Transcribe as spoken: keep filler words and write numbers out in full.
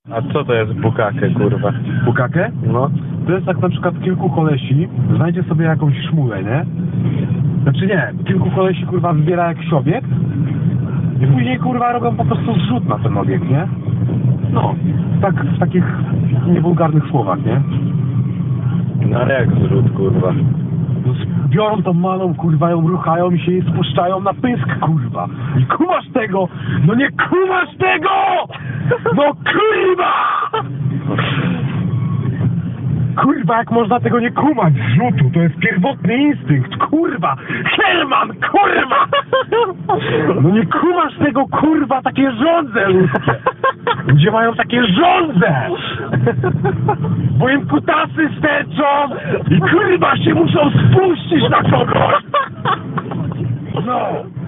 A co to jest bukake, kurwa? Bukakę? No. To jest tak na przykład kilku kolesi znajdzie sobie jakąś szmulę, nie? Znaczy nie, kilku kolesi kurwa zbiera jakiś obiekt i później kurwa robią po prostu zrzut na ten obiekt, nie? No, tak w takich niewulgarnych słowach, nie? No ale jak zrzut, kurwa? No, biorą tą malą, kurwa, ją ruchają i się jej spuszczają na pysk, kurwa. I kumasz tego! No nie kumasz tego! No kurwa! Kurwa, jak można tego nie kumać? Zrzutu, to jest pierwotny instynkt, kurwa! Herman, kurwa! No nie kumasz tego, kurwa, takie żądze ludzkie! Ludzie mają takie żądze! Bo im kutasy sterczą i kurwa się muszą spuścić na kogoś! No!